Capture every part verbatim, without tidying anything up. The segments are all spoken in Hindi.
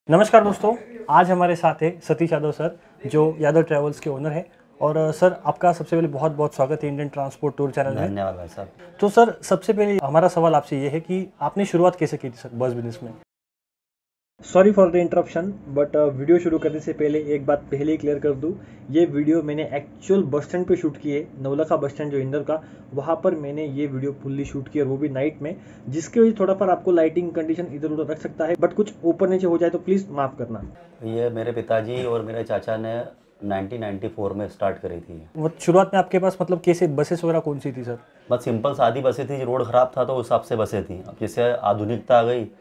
नमस्कार दोस्तों, आज हमारे साथ है सतीश यादव सर, जो यादव ट्रैवल्स के ओनर है। और सर, आपका सबसे पहले बहुत बहुत स्वागत है इंडियन ट्रांसपोर्ट टूर चैनल में। धन्यवाद भाई साहब। तो सर, सबसे पहले हमारा सवाल आपसे ये है कि आपने शुरुआत कैसे की थी सर बस बिजनेस में? Sorry for the interruption, but video शुरू करने से पहले एक बात पहले ही क्लियर कर दूं। ये वीडियो मैंने एक्चुअल बस स्टैंड पे शूट की है, नवलखा बस स्टैंड जो इंदौर का, वहाँ पर मैंने ये वीडियो फुल्ली शूट की और वो भी नाइट में, जिसके वजह थोड़ा पर आपको लाइटिंग कंडीशन इधर उधर रख सकता है, बट कुछ ऊपर नीचे हो जाए तो प्लीज़ माफ़ करना। ये मेरे पिताजी और मेरे चाचा ने नाइनटीन नाइंटी फोर में स्टार्ट करी थी। वो शुरुआत में आपके पास मतलब कैसे बसेस वगैरह कौन सी थी सर? बस सिंपल सादी बसें थी, रोड ख़राब था तो उस हिसाब से बसें थी। अब जैसे आधुनिकता आ गई,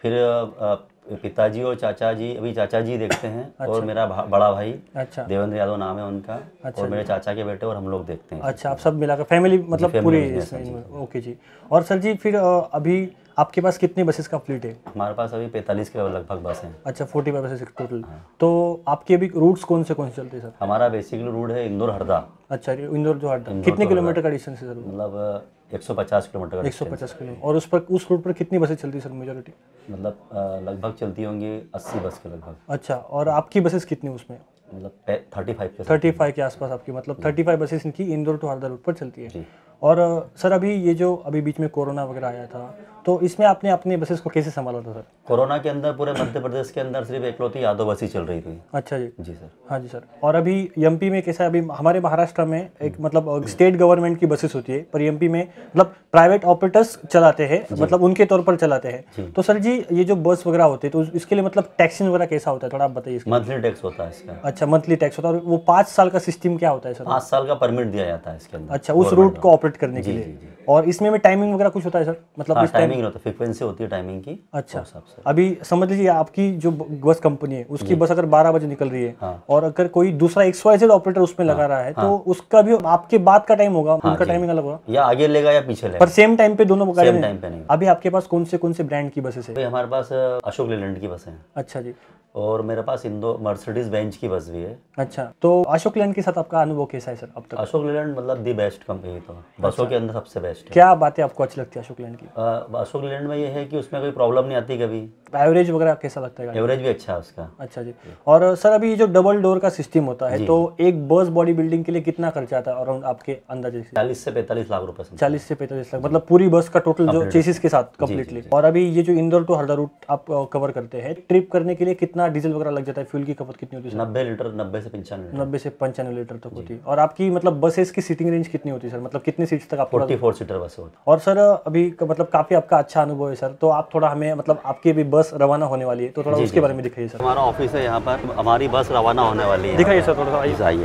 फिर पिताजी और चाचा जी, अभी चाचा जी देखते हैं। अच्छा। और मेरा बड़ा भाई, अच्छा, देवेंद्र यादव नाम है उनका। अच्छा। और मेरे चाचा के बेटे और हम लोग देखते हैं। अच्छा, आप सब मिलाकर फैमिली मतलब पूरी? ओके जी। और सर जी, फिर अभी आपके पास कितनी बसेस का फ्लीट है? हमारे पास अभी पैंतालीस के लगभग बस हैं। अच्छा, फोर्टी फाइव बसेस टोटल। तो आपके अभी रूट्स कौन से कौन से चलते हैं सर? हमारा बेसिकली रूट है इंदौर हरदा। अच्छा, इंदौर जो हरदा कितने किलोमीटर का डिस्टेंस है सर? मतलब एक सौ पचास किलोमीटर का। एक सौ पचास किलोमीटर। और उस पर उस रूट पर कितनी बसें चलती है सर मेजॉरिटी? मतलब लगभग चलती होंगी अस्सी बस के लगभग। अच्छा, और आपकी बसेस कितनी उसमें? मतलब थर्टी फाइव के थर्टी फाइव के आसपास आपकी, मतलब थर्टी फाइव बसेस इनकी इंदौर टू हरदा रूट पर चलती है। और सर, अभी ये जो अभी बीच में कोरोना वगैरह आया था, तो इसमें आपने अपने बसेस को कैसे संभाला था सर? कोरोना के अंदर पूरे मध्य प्रदेश के अंदर सिर्फ एकलौती यादव बस ही चल रही थी। अच्छा जी। जी सर। हाँ जी सर। और अभी एमपी में कैसा है? अभी हमारे महाराष्ट्र में एक मतलब स्टेट गवर्नमेंट की बसेस होती है, पर एमपी में मतलब प्राइवेट ऑपरेटर्स चलाते हैं, मतलब उनके तौर पर चलाते हैं। तो सर जी, ये जो बस वगैरह होते हैं, तो इसके लिए मतलब टैक्सिंग वगैरह कैसा होता है, थोड़ा आप बताइए। मंथली टैक्स होता है इसका। अच्छा, मंथली टैक्स होता है। और वो पाँच साल का सिस्टम क्या होता है सर? पाँच साल का परमिट दिया जाता है इसके अंदर। अच्छा, उस रूट को ऑपरेट करने के लिए। और इसमें में टाइमिंग वगैरह कुछ होता है सर? मतलब इस टाइमिंग होता है, फ्रीक्वेंसी होती है टाइमिंग की। अच्छा, अभी समझ लीजिए आपकी जो बस कंपनी है, उसकी बस अगर बारह बजे निकल रही है, हाँ, और अगर कोई दूसरा एक्स वाई जेड ऑपरेटर उसमें हाँ, लगा रहा है, हाँ, तो उसका भी आपके बाद का टाइम होगा, हाँ, उनका टाइमिंग अलग होगा, या आगे लेगा या पीछे लेगा, पर सेम टाइम पे दोनों सेम टाइम पे नहीं। अभी आपके पास कौन से कौन से ब्रांड की बसेस है? हमारे पास अशोक लेलैंड की बस है। अच्छा जी। और मेरे पास इंदौर मर्सिडीज बेंच की बस भी है। अच्छा, तो अशोक लेलैंड के साथ आपका अनुभव कैसा है सर अब तक? अशोक लेलैंड मतलब दी बेस्ट कंपनी, तो बसों के अंदर सबसे बेस्ट है। क्या बातें आपको अच्छी लगती है अशोक लेलैंड की? अशोक लेलैंड में ये है कि उसमें कोई प्रॉब्लम नहीं आती कभी। एवरेज वगैरह कैसा लगता है? एवरेज भी अच्छा है उसका। अच्छा जी। और सर, अभी जो डबल डोर का सिस्टम होता है, तो एक बस बॉडी बिल्डिंग के लिए कितना खर्चा आता है अराउंड आपके अंदाजे से? चालीस से पैंतालीस लाख रुपए। चालीस से पैंतालीस लाख, मतलब पूरी बस का टोटल जो चेसिस के साथ कंप्लीटली। और अभी ये जो इंदौर टू हरदा रूट आप कवर करते हैं, ट्रिप करने के लिए कितना डीजल वगैरह लग जाता है? फ्यूल की खपत कितनी होती है? नब्बे लीटर, नब्बे से पंचानवे नब्बे से पंचानवे लीटर तक होती है। और आपकी मतलब बसेस की सीटिंग रेंज कितनी होती है सर? मतलब कितनी सीट्स तक आपको? चौवालीस सीटर बस होती है। और सर, अभी मतलब काफी आपका अच्छा अनुभव है सर, तो आप थोड़ा हमें मतलब आपकी भी बस रवाना होने वाली है, तो थोड़ा उसके बारे में दिखाइए सर। हमारा ऑफिस है यहाँ पर, हमारी बस रवाना होने वाली है, दिखाइए सर थोड़ा सा। आइए।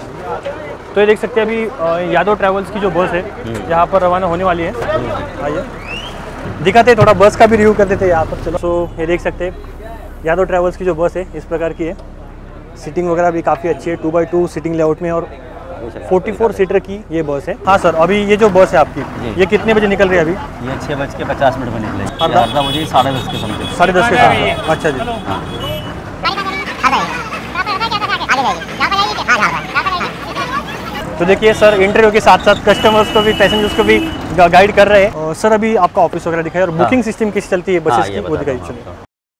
तो ये देख सकते हैं अभी यादव ट्रैवल्स की जो बस है यहाँ पर रवाना होने वाली है। आइए दिखाते, थोड़ा बस का भी रिव्यू कर देते हैं यहाँ पर। चलो, तो ये देख सकते हैं यादव ट्रैवल्स की जो बस है इस प्रकार की है। सीटिंग वगैरह भी काफ़ी अच्छी है, two by two seating layout में, और चौवालीस सीटर की ये बस है। हाँ सर, अभी ये जो बस है आपकी, ये कितने बजे निकल रही है? अभी ये छः बज के पचास मिनट में निकलेगी। हरदा मुझे साढ़े दस के समथिंग, साढ़े दस के साथ। अच्छा जी। तो देखिए सर, इंटरव्यू के साथ साथ कस्टमर्स को भी, पैसेंजर्स को भी गाइड कर रहे हैं। सर, अभी आपका ऑफिस वगैरह दिखाई, और बुकिंग सिस्टम कैसे चलती है बसेस की, वो दिखाई। चलिए,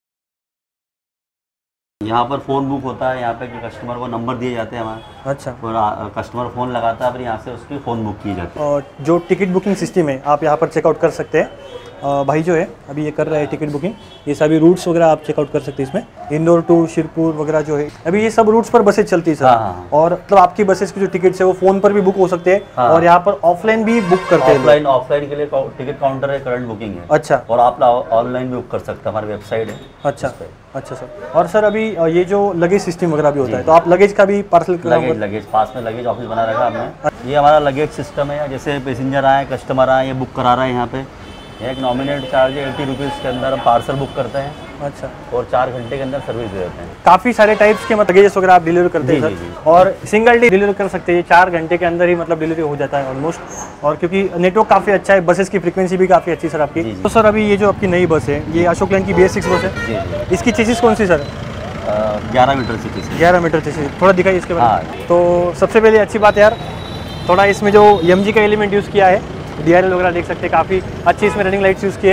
यहाँ पर फ़ोन बुक होता है, यहाँ पे कि कस्टमर को नंबर दिए जाते हैं हमारे। अच्छा। और कस्टमर फ़ोन लगाता है, फिर यहाँ से उसकी फ़ोन बुक की जाती है। और जो टिकट बुकिंग सिस्टम है, आप यहाँ पर चेकआउट कर सकते हैं। भाई जो है अभी ये कर रहे हैं टिकट बुकिंग, ये सभी रूट्स वगैरह आप चेकआउट कर सकते हैं इसमें। इंदौर टू शिरपुर वगैरह जो है, अभी ये सब रूट्स पर बसेस चलती है सर। हाँ। और मतलब आपकी बसेस की जो टिकट्स है वो फ़ोन पर भी बुक हो सकते हैं। हाँ। और यहाँ पर ऑफलाइन भी बुक करते हैं। ऑफलाइन ऑफलाइन के लिए टिकट काउंटर है, करंट बुकिंग है। अच्छा। और आप ऑनलाइन भी बुक कर सकते हैं, हमारी वेबसाइट है। अच्छा अच्छा सर। और सर, अभी ये जो लगेज सिस्टम वगैरह भी होता है, तो आप लगेज का भी पार्सल लगेज लगेज पास में लगेज ऑफिस बना रखा हमने। ये हमारा लगेज सिस्टम है, जैसे पैसेंजर आए, कस्टमर आए, ये बुक करा रहे हैं यहाँ पे। एक नॉमिनेट चार्ज है एटी रुपीज़ के अंदर हम पार्सल बुक करते हैं। अच्छा। और चार घंटे के अंदर सर्विस दे देते हैं। काफ़ी सारे टाइप्स के मतलब लगेज वगैरह आप डिलीवर करते हैं सर, और सिंगल डे डिलीवर कर सकते हैं, चार घंटे के अंदर ही मतलब डिलीवरी हो जाता है ऑलमोस्ट। और क्योंकि नेटवर्क काफ़ी अच्छा है, बसेस की फ्रीक्वेंसी भी काफ़ी अच्छी सर आपकी। तो सर, अभी ये जो आपकी नई बस है, ये अशोक लेलैंड की बी एस सिक्स बस है, इसकी चेसिस कौन सी सर? ग्यारह मीटर चेसिस। ग्यारह मीटर चेसिस, थोड़ा दिखाइए इसके बारे में। तो सबसे पहले अच्छी बात यार, थोड़ा इसमें जो एम जी का एलिमेंट यूज़ किया है, डी आर एल वगैरह देख सकते हैं, काफ़ी अच्छी इसमें रनिंग लाइट्स यूज़ की है।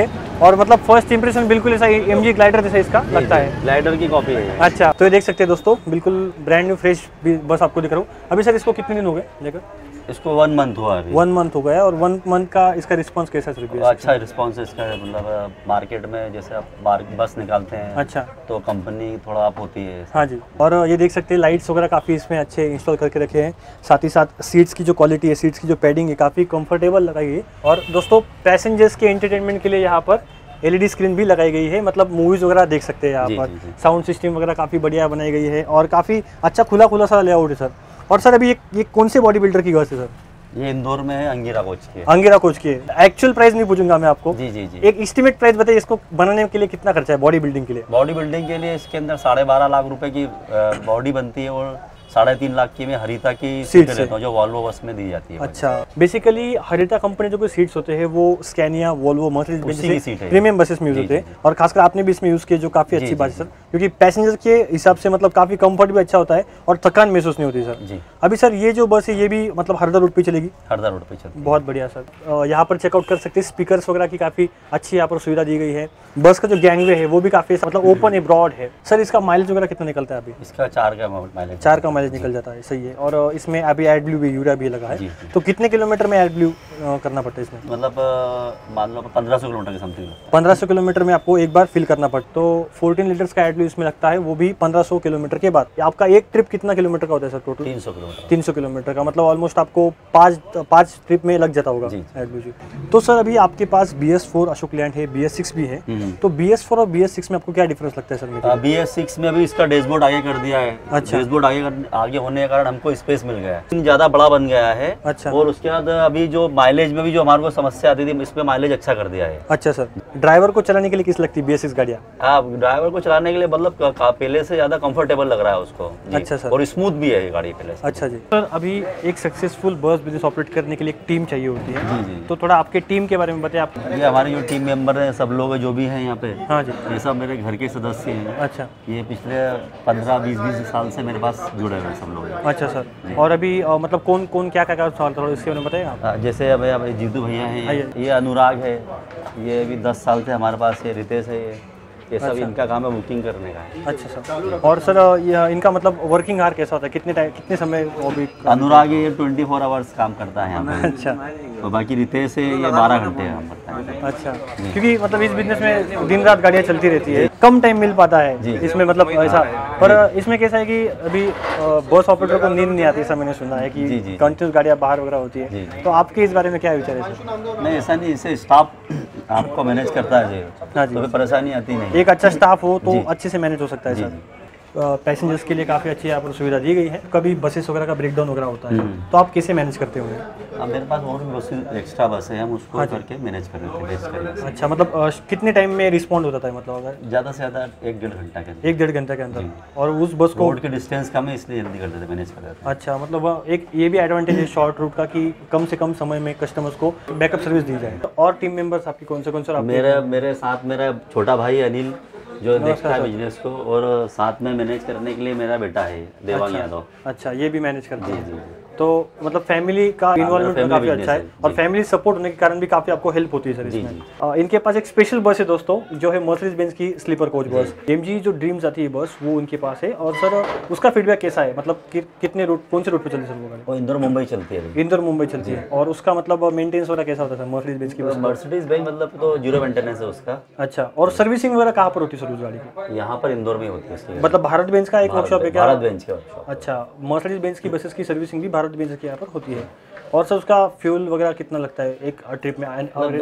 और मतलब फर्स्ट इंप्रेशन बिल्कुल ऐसा एमजी ग्लाइडर जैसा इसका लगता है, ग्लाइडर की कॉपी है। अच्छा, तो ये देख सकते हैं दोस्तों, बिल्कुल ब्रांड न्यू फ्रेश बस आपको दिख रहा हूँ। अभी सर इसको कितने दिन हो गए लेकर? इसको वन मंथ हुआ अभी। वन मंथ हो गया और वन मंथ का इसका रिस्पांस कैसा है? अच्छा रिस्पांस इसका है, मतलब मार्केट में जैसे आप बस निकालते हैं, अच्छा, तो कंपनी थोड़ा अप होती है। हाँ जी, और ये देख सकते हैं लाइट्स वगैरह काफ़ी इसमें अच्छे इंस्टॉल करके रखे हैं। साथ ही साथ सीट्स की जो क्वालिटी है, सीट्स की जो पैडिंग है, काफ़ी कंफर्टेबल लगाई है। और दोस्तों पैसेंजर्स के एंटरटेनमेंट के लिए यहाँ पर एलईडी स्क्रीन भी लगाई गई है, मतलब मूवीज वगैरह देख सकते हैं यहाँ पर। साउंड सिस्टम वगैरह काफ़ी बढ़िया बनाई गई है और काफ़ी अच्छा खुला खुला सा लेआउट है सर। और सर अभी ये कौन से बॉडी बिल्डर की बस है सर? ये इंदौर में है, अंगिरा कोच की। अंगिरा कोच की है। एक्चुअल प्राइस नहीं पूछूंगा मैं आपको, जी जी जी। एक एस्टिमेट प्राइस बताइए, इसको बनाने के लिए कितना खर्चा है बॉडी बिल्डिंग के लिए? बॉडी बिल्डिंग के लिए इसके अंदर साढ़े बारह लाख रुपए की बॉडी बनती है और साढ़े तीन लाख की में हरिता की सीट लेता हूँ, जो वॉल्वो बस में दी जाती है। अच्छा, बेसिकली हरिता कंपनी जो कोई सीट्स होते हैं वो Scania, Volvo, Mercedes premium buses में यूज होते हैं और खासकर आपने भी इसमें यूज किया, जो काफी अच्छी बात है सर, क्योंकि पैसेंजर के हिसाब से मतलब काफी कंफर्ट भी अच्छा होता है और थकान महसूस नहीं होती सर। अभी सर ये जो बस है ये भी मतलब हरदा रोड पे चलेगी? हरदा रोड पे चलेगी। बहुत बढ़िया सर, यहाँ पर चेकआउट कर सकते हैं। स्पीकर्स वगैरह की काफी अच्छी यहाँ पर सुविधा दी गई है। बस का जो गैंगवे है वो भी काफी मतलब ओपन है, ब्रॉड है। सर इसका माइलेज वगैरह कितना निकलता है अभी? इसका चार का माइलेज चार का माइलेज निकल जाता है, सही है। और इसमें अभी एड ब्लू भी, यूरिया भी लगा है, तो कितने किलोमीटर में एड ब्लू करना पड़ता है इसमें? मतलब मान लो पंद्रह सौ किलोमीटर के समथिंग। पंद्रह सौ किलोमीटर में आपको एक बार फिल करना पड़ता है। तो फोर्टीन लीटर्स का एड ब्लू इसमें लगता है, वो भी पंद्रह सौ किलोमीटर के बाद। आपका एक ट्रिप कितना किलोमीटर का होता है सर टोटल? तीन सौ किलोमीटर। तीन सौ किलोमीटर का मतलब ऑलमोस्ट आपको पाँच पाँच ट्रिप में लग जाता होगा एड ब्लू जी। तो सर अभी आपके पास B S four Ashok Leyland है, बी एस सिक्स भी है, तो बी एस फोर और बी एस सिक्स में आपको क्या डिफरेंस लगता है सर? बी एस सिक्स में अभी इसका डैशबोर्ड आगे कर दिया है। अच्छा, डैशबोर्ड आगे आगे होने के कारण हमको स्पेस मिल गया है, ज्यादा बड़ा बन गया है। अच्छा, और उसके बाद अभी जो माइलेज में भी जो हमारे को समस्या आती थी, इसमें माइलेज अच्छा कर दिया है। अच्छा सर, ड्राइवर को चलाने के लिए किस लगती है बी एस सिक्स गाड़ियाँ? हाँ, ड्राइवर को चलाने के लिए मतलब पहले से ज्यादा कंफर्टेबल लग रहा है उसको। अच्छा सर, और स्मूथ भी है ये गाड़ी पहले से। अच्छा जी सर, अभी एक सक्सेसफुल बस बिजनेस ऑपरेट करने के लिए एक टीम चाहिए होती है। जी जी, तो थोड़ा आपके टीम के बारे में बताइए आप। ये हमारे जो टीम मेंबर हैं, सब लोग जो भी हैं यहाँ पे, हाँ जी, ये सब मेरे घर के सदस्य हैं। अच्छा, ये पिछले पंद्रह बीस बीस साल से मेरे पास जुड़े हुए सब लोग। अच्छा सर, और अभी आ, मतलब कौन कौन क्या क्या सवाल था इसके बारे में बताइए आप। जैसे अब अब जीतू भैया हैं, ये अनुराग है, ये अभी दस साल से हमारे पास है, रितेश है, ये ये सब अच्छा, इनका काम है बुकिंग करने का। अच्छा सर, और सर ये इनका मतलब वर्किंग आवर कैसा होता है, कितने टाइम कितने समय वो भी? अनुराग ये ट्वेंटी फोर आवर्स काम करता है यहाँ पे। अच्छा, और बाकी रितेश है ये बारह घंटे काम करता है। अच्छा, क्योंकि मतलब इस बिजनेस में दिन रात गाड़ियाँ चलती रहती है, कम टाइम मिल पाता है इसमें, मतलब ऐसा। पर इसमें कैसा है कि अभी बस ऑपरेटर को नींद नहीं आती, ऐसा मैंने सुना है कि कंटिन्यूस गाड़ियाँ बाहर वगैरह होती है, तो आपके इस बारे में क्या विचार है सर? नहीं, ऐसा नहीं, इससे स्टाफ आपको मैनेज करता है, तो परेशानी आती नहीं। एक अच्छा स्टाफ हो तो अच्छे से मैनेज हो सकता है सर। पैसेंजर्स के लिए काफ़ी अच्छी यहाँ पर सुविधा दी गई है। कभी बसेस वगैरह का ब्रेकडाउन वगैरह होता है तो आप कैसे मैनेज करते होंगे? हाँ, मेरे पास और भी बसेस एक्स्ट्रा बस है, हम उसको करके मैनेज कर देते हैं। अच्छा, मतलब आ, कितने टाइम में रिस्पॉन्ड होता है, मतलब अगर ज़्यादा से ज़्यादा एक डेढ़ घंटा के अंदर? एक डेढ़ घंटे के अंदर। और उस बस को रोड की डिस्टेंस कम है इसलिए जल्दी कर देते, मैनेज कर देते हैं। अच्छा, मतलब एक ये भी एडवांटेज है शॉर्ट रूट का कि कम से कम समय में कस्टमर्स को बैकअप सर्विस दी जाए। और टीम मेंबर्स आपकी कौन से कौन से? मेरे मेरे साथ मेरा छोटा भाई अनिल जो देखता है बिजनेस को, और साथ में मैनेज करने के लिए मेरा बेटा है देवांग यादव। अच्छा, ये भी मैनेज करते हैं। तो मतलब फैमिली का इन्वॉल्वमेंट काफी अच्छा है और फैमिली सपोर्ट होने के कारण भी काफी आपको हेल्प होती है सर इसमें। इनके पास एक स्पेशल बस है दोस्तों, जो है मर्सिडीज बेंज की स्लीपर कोच बस, एमजी जो ड्रीम्स आती है बस, वो उनके पास है। और सर उसका फीडबैक कैसा है, मतलब कि, कितने रूट, कौन से रूट पे चलती है सर वो? इंदौर मुंबई चलती है। इंदौर मुंबई चलती है। और उसका मतलब मेंटेनेंस वगैरह कैसा होता है मर्सिडीज बेंज की बस? मर्सिडीज बेंज मतलब तो जीरो मेंटेनेंस है उसका। अच्छा, और सर्विसिंग वगैरह कहाँ पर होती है सर उस गाड़ी की? यहाँ पर इंदौर में होती है, मतलब भारत बेंज का एक वर्कशॉप है क्या? भारत बेंज का वर्कशॉप। अच्छा, मर्सिडीज बेंज की बसेस की सर्विसिंग भी भारत बेंज के यहाँ पर होती है। और सर उसका फ्यूल वगैरह कितना लगता है एक ट्रिप में?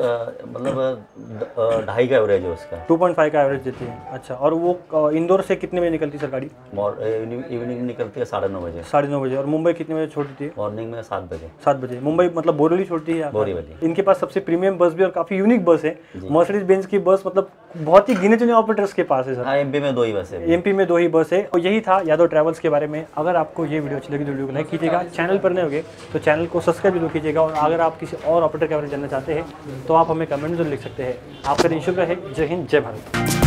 मतलब ढाई का एवरेज है उसका, टू पॉइंट फाइव का एवरेज देती है। अच्छा, और वो इंदौर से कितने बजे निकलती है सर गाड़ी? इवनिंग निकलती है साढ़े नौ बजे। साढ़े नौ बजे। और मुंबई कितने बजे छोड़ती है? मॉर्निंग में सात बजे। सात बजे मुंबई मतलब बोरीवली छोड़ती है? बोरीवली। इनके पास सबसे प्रीमियम बस भी और काफी यूनिक बस है मर्सिडीज बेंज की बस, मतलब बहुत ही गिने चुने ऑपरेटर्स के पास है सर। एमपी में दो ही बस है। एमपी में दो ही बस है। तो यही था यादव ट्रैवल्स के बारे में। अगर आपको ये वीडियो अच्छी लगी तो वीडियो को लाइक कीजिएगा, चैनल पर नए होंगे तो चैनल को सब्सक्राइब जरूर कीजिएगा। और अगर आप किसी और ऑपरेटर के बारे में जानना चाहते हैं तो आप हमें कमेंट जरूर लिख सकते हैं। आपका दिन शुभ रहे। जय हिंद, जय भारत।